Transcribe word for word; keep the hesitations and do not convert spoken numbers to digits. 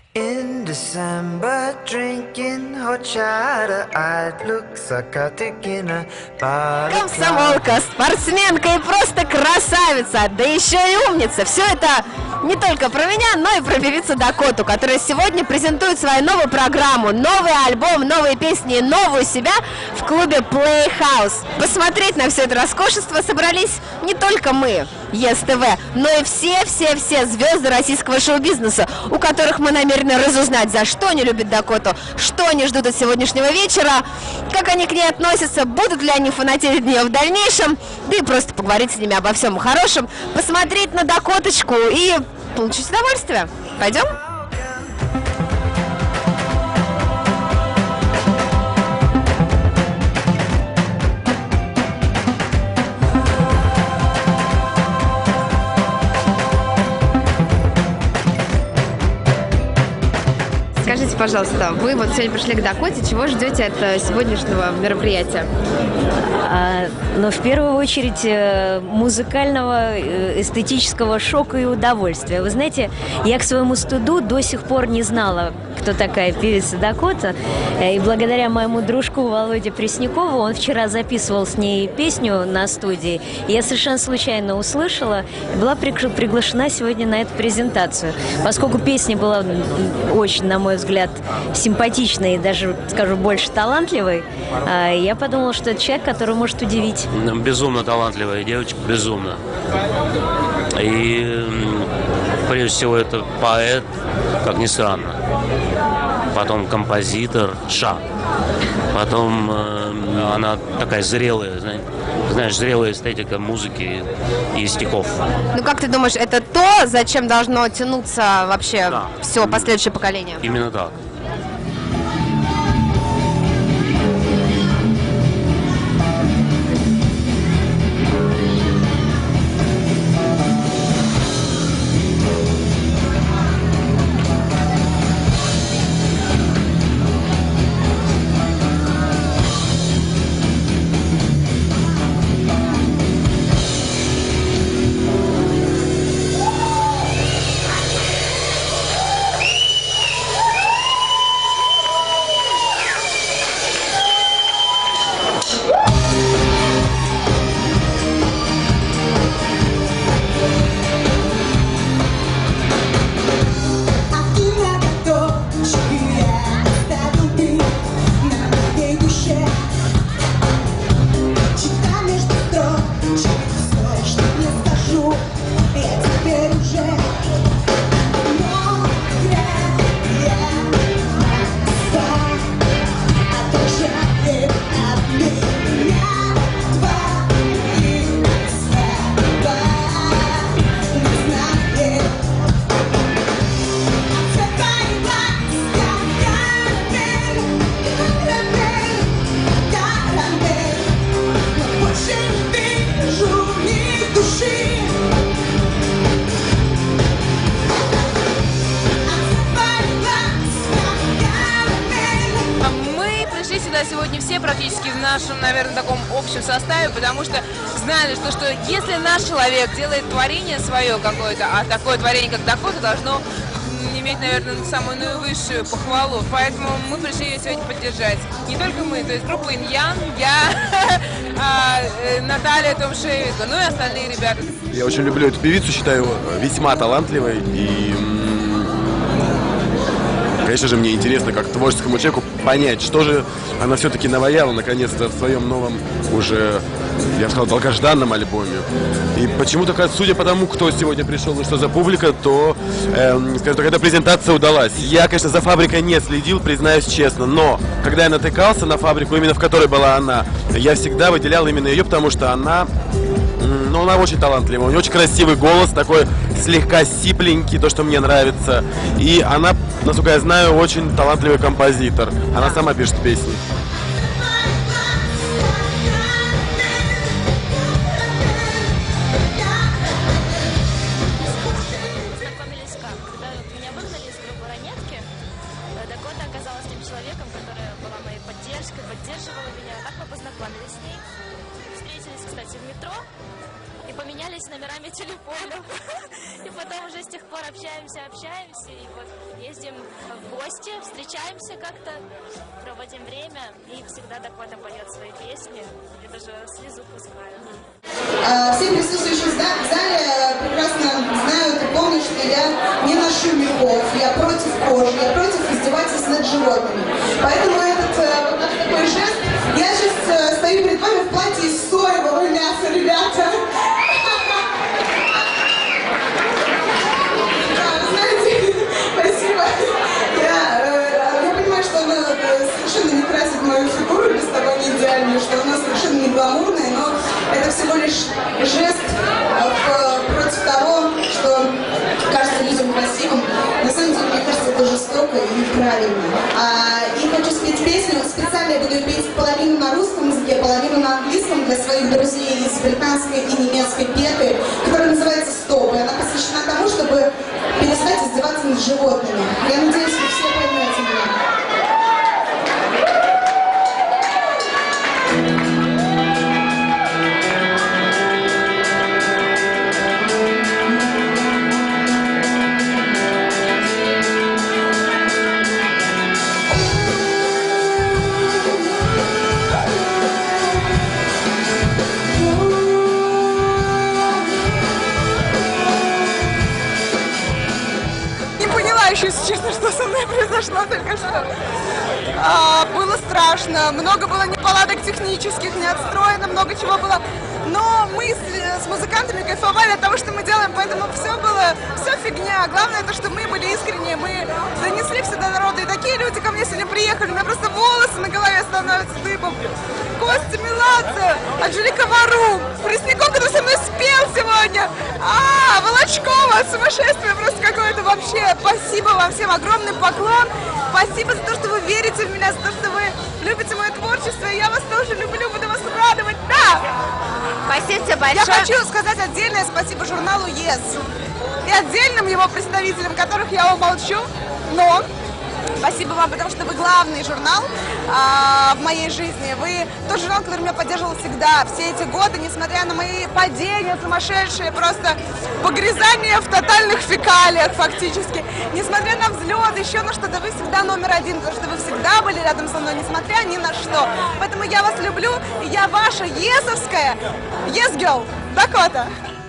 In December, drinking hot cider, I'd look psychotic in a bar. Комсомолка, спортсменка и просто красавица, да еще и умница. Все это не только про меня, но и про певицу Дакоту, которая сегодня презентует свою новую программу, новый альбом, новые песни и новую себя в клубе Playhouse. Посмотреть на все это роскошество собрались не только мы, ЕС-ТВ, но и все-все-все звезды российского шоу-бизнеса, у которых мы намерены разузнать, за что они любят Дакоту, что они ждут от сегодняшнего вечера, как они к ней относятся, будут ли они фанатеть от нее в дальнейшем, да и просто поговорить с ними обо всем хорошем, посмотреть на Дакоточку и получить удовольствие. Пойдем? Скажите, пожалуйста, вы вот сегодня пришли к Дакоте, чего ждете от сегодняшнего мероприятия? А, ну, в первую очередь, музыкального, эстетического шока и удовольствия. Вы знаете, я к своему стыду до сих пор не знала, кто такая певица Дакота. И благодаря моему дружку Володе Преснякову, он вчера записывал с ней песню на студии, и я совершенно случайно услышала и была приглашена сегодня на эту презентацию. Поскольку песня была очень, на мой взгляд, симпатичной и даже, скажу, больше талантливой, я подумала, что это человек, который может удивить. Безумно талантливая девочка, безумно. И прежде всего это поэт, как ни странно. Потом композитор, ша. Потом э, она такая зрелая, знаешь, знаешь, зрелая эстетика музыки и стихов. Ну как ты думаешь, это то, зачем должно тянуться вообще да. все последующее поколение? Именно так. Сегодня все практически в нашем, наверное, таком общем составе, потому что знали, что, что если наш человек делает творение свое какое-то, а такое творение, как Дакота, должно иметь, наверное, самую наивысшую похвалу. Поэтому мы пришли ее сегодня поддержать. Не только мы, то есть группа Иньян, я, Наталья Томшевенко, ну и остальные ребята. Я очень люблю эту певицу, считаю весьма талантливой. И, конечно же, мне интересно, как творческому человеку, понять, что же она все-таки наваяла наконец-то в своем новом, уже, я бы сказал, долгожданном альбоме. И почему-то, судя по тому, кто сегодня пришел и что за публика, то, э, скажем так, эта презентация удалась. Я, конечно, за фабрикой не следил, признаюсь честно, но когда я натыкался на фабрику, именно в которой была она, я всегда выделял именно ее, потому что она, ну, она очень талантливая, у нее очень красивый голос, такой слегка сипленький, то, что мне нравится. И она, насколько я знаю, очень талантливый композитор. Она сама пишет песни. Познакомились как? Когда меня выгнали из группы «Ранетки», Дакота оказалась тем человеком, которая была моей поддержкой, поддерживала меня. Так мы познакомились с ней. Встретились, кстати, в метро и поменялись номерами телефонов. И потом уже с тех пор общаемся, общаемся, и вот ездим в гости, встречаемся как-то, проводим время, и всегда Дакота поет свои песни, и даже слезу пускаю. Все присутствующие в зале прекрасно знают и помнят, что я не ношу мехов, я против кожи, я против издевательств над животными. Поэтому этот вот такой жест, я сейчас стою перед вами в платье из соевого мяса, ребята. Знаете, спасибо. Я, я понимаю, что она совершенно не красит мою фигуру, без того не идеальную, что она совершенно не гламурная, но это всего лишь жест против того, что кажется людям красивым. На самом деле, мне кажется, это жестоко и неправильно. А, и хочу спеть песню. Специально я буду петь половину на русском языке, половину на английском для своих друзей из британской и немецкой петы, которая называется «Стоп». И она посвящена тому, чтобы перестать издеваться над животными. Я надеюсь, вы все поймете меня. Если честно, что со мной произошло только что. А, было страшно, много было неполадок технических, не отстроено, много чего было. Но мы с, с музыкантами кайфовали от того, что мы делаем, поэтому все было, все фигня. Главное то, что мы были искренние, мы донесли все до народа. И такие люди ко мне сегодня приехали, у меня просто волосы на голове становятся дыбом. Костя Меладзе, Анжелика Варум, Пресняков, который со мной спел сегодня. А, Волочкова, сумасшествие просто какое-то вообще. Спасибо вам всем, огромный поклон. Спасибо за то, что вы верите в меня, за то, что вы любите мое творчество. И я вас тоже люблю, буду вас радовать. Да! Спасибо тебе большое. Я хочу сказать отдельное спасибо журналу Yes и отдельным его представителям, которых я умолчу, но спасибо вам, потому что вы главный журнал а, в моей жизни. Вы тот журнал, который меня поддерживал всегда, все эти годы, несмотря на мои падения сумасшедшие, просто погрязание в тотальных фекалиях фактически. Несмотря на взлет, еще на что-то, вы всегда номер один, потому что вы всегда были рядом со мной, несмотря ни на что. Поэтому я вас люблю, и я ваша есовская Yes Girl Дакота.